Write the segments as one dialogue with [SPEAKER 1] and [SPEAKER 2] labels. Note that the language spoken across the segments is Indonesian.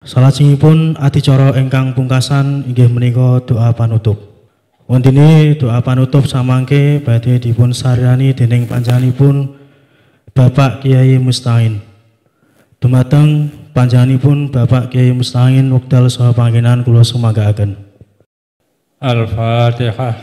[SPEAKER 1] Salajengipun adicara ingkang pungkasan inggih menika doa panutup. Wondene doa panutup samangke badhe dipun sarani dening panjenenganipun Bapak Kyai Mustain. Dumateng panjenenganipun Bapak Kyai Mustain wekdal saha panggenan kula sumanggaken.
[SPEAKER 2] Al-Fatihah.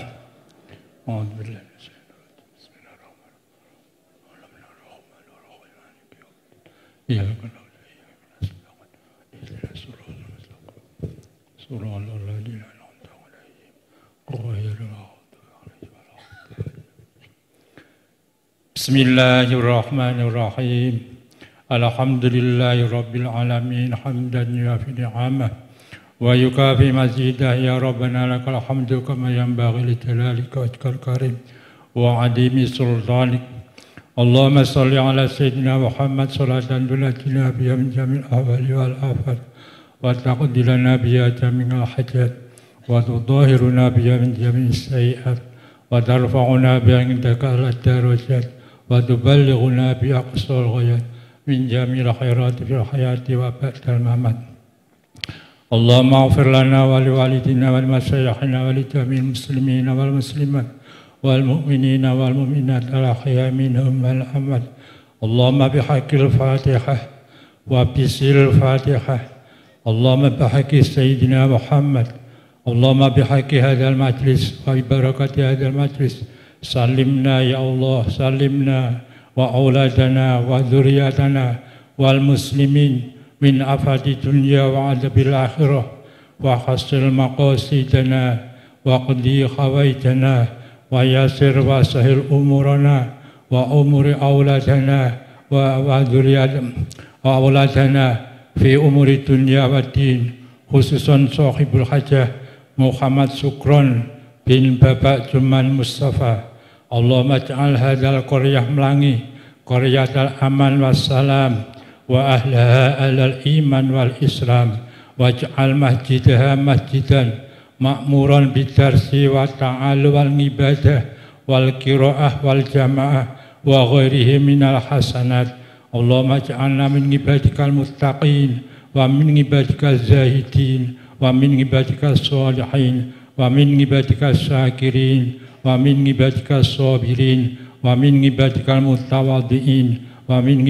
[SPEAKER 2] Bismillahirrahmanirrahim. Alhamdulillahi rabbil alamin hamdan yuafi ni'amah wa yukafi mazidah ya rabbana lakal hamdu kama yanbaghi li jalalika wajhikal karim wa adimi sultanik. Allahumma salli ala sayyidina Muhammad salatan tunatina biha min jamil ahwali wal afat wa taqdilana biha jami'al hajat wa tudahiruna biha min jami'is sayi'at wa tarfa'una biha indaka ala darajat wa tuballighuna bi aqsal ghayat min jamil khairati fil hayati wa ba'dal mamat. Allahumma ighfir lana wa li walidina wa li masyayikhina wa li jami'il muslimina wal muslimat wal mu'minina wal mu'minat al ahya'i minhum wal amwat. Allahumma bihaqqil Fatihah wa bisil Fatihah. Allahumma bihaqqi sayyidina Muhammad. Allahumma bihaqqi hadzal majlis wa bi barakati hadzal majlis. Salimna ya Allah, salimna wa auladana wa dzurriyyatana wal muslimin min afati dunya wa adabil akhirah wa hasil maqasidana wa qdi khawaitana wa yasir wa sahil umurana wa umuri auladana wa dzurriyyatana wa auladana fi umuri dunya wa din, khususan sahibul hajah Muhammad Sukron bin Bapak Juman Mustafa. Allahumma ja'al hadzal qaryah Melangi qaryatal aman wassalam wa ahlaha alal iman wal islam waj'al masjidaha masjidan ma'muran bidarsi wa ta'alu wal ibadah wal qiraah wal jamaah wa ghairihi minal hasanat. Allahumma ja'alna min ibadikal muttaqin wa min ibadikal zahidin wa min ibadikal salihin wa min ibadikal syakirin wa min ibadikal sabirin wa min ibadikal mutawaddiin wa min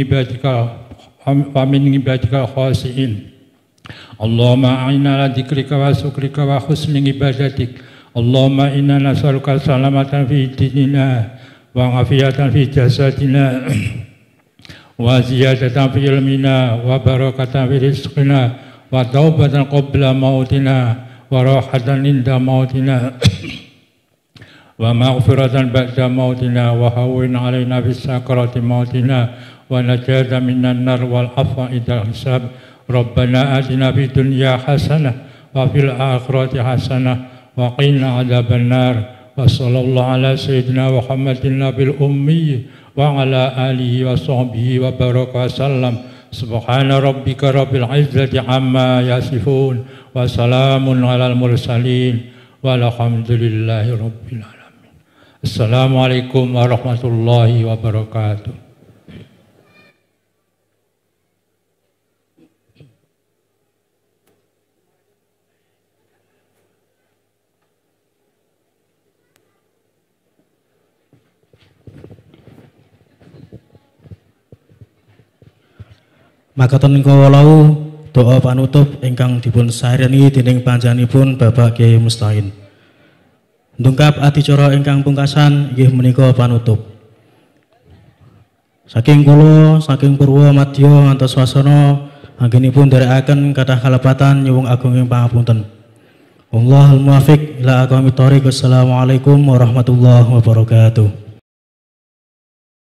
[SPEAKER 2] ibadikal khasiin. Allahumma a'inna ala dzikrika wa syukrika wa husni ibadatik. Allahumma inna nas'aluka salamatan fi dinina wa afiyatan fi jasadina wa ziyadatan fi ilmina wa barakatan fi rizqina wa taubatan qabla mautina wa rahatan inda mautina wa maghfiratan ba'da mautina wa hawwin alaina fi sakarati mautina wa najata minan nar wal afwa idal hisab. Rabbana atina fid dunya hasanah wa fil akhirati hasanah wa qina adzaban nar. Wa sallallahu ala sayyidina Muhammadin nabil ummi wa ala alihi wa sahbihi wa baraka sallam. Subhana rabbika rabbil izzati amma yasifun wa salamun alal mursalin walhamdulillahi rabbil alamin. Assalamualaikum warahmatullahi wabarakatuh.
[SPEAKER 1] Makaten kawula doa panutup ingkang dipun sarani dening panjenenganipun Bapak Kyai Mustain. Ndungkap adicara ingkang pungkasan inggih menika panutup. Saking kula, saking Purwa Madya ngantos swasana anggenipun nderekaken kathah kalepatan nyuwun agunging pangapunten. Wallahul muwaffiq ila aqwamit thoriq. Wassalamualaikum warahmatullahi wabarakatuh.